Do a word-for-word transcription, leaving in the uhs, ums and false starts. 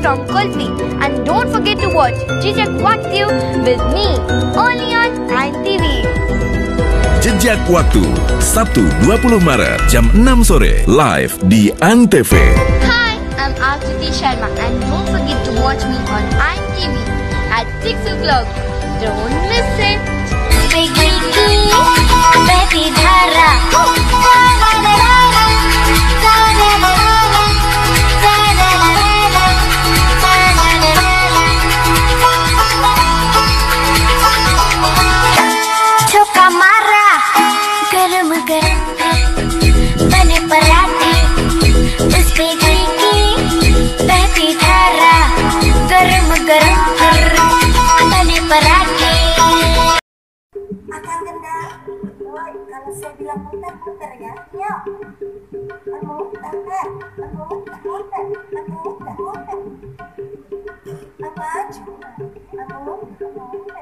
from Kulfi. And don't forget to watch Jejak Waktu with me, only on Antv T V. Jejak Waktu, Sabtu dua puluh Maret jam enam sore, live di Antv. Hi, I'm Akriti Sharma and don't forget to watch me on Antv at six o'clock. Don't miss it. Baby Dhara. Choka mara, garam garam, bane parathe, us pe ki, baby Dhara, garam garam, bane parathe. Akan kena, woi, kalau saya bilang muter-muter ya, yuk. Muter, muter, muter, muter, muter, muter. Apa aja? Aku, aku.